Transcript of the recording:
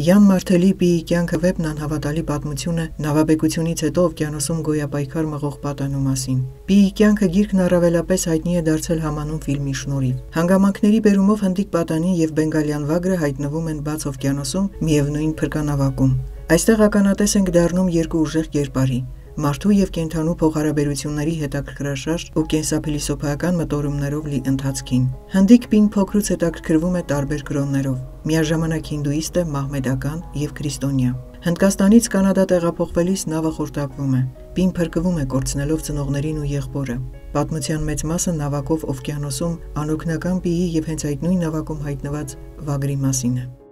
Յան Մարթելի Պիի կյանքը վեպն անհավատալի պատմություն է նավաբեկությունից հետո օվկիանոսում գոյապայքար մղող պատանու մասին։ Պիի կյանքը գիրքն առավելապես հայտնի է դարձել համանուն ֆիլմի շնորհիվ։ Հանգամանքների բերումով հնդիկ պատանին եւ բենգալյան վագրը հայտնվում են բաց օվկիանոսում միևնույն փրկանավակում։ Այստեղ ականատես ենք դառնում երկու ուժեղ կերպարի՝ մարդու եւ կենդանու փոխհարաբերությունների հետաքրքրաշարժ ու կենսափիլիսոփայական մտորումներով լի ընթացքին։ Հնդիկ Պին փոքրուց հետաքրքրվում է տարբեր կրոններով։ Միաժամանակ հինդուիստ է, մահմեդական եւ քրիստոնյա։ Հնդկաստանից Կանադա տեղափոխվելիս նավը խորտակվում է։ Պին փրկվում է կորցնելով ծնողներին ու եղբորը։ Պատմության մեծ մասը նավակով օվկիանոսում անօգնական Պիի եւ հենց այդ նույն նավակում հայտնված վագրի մասին է։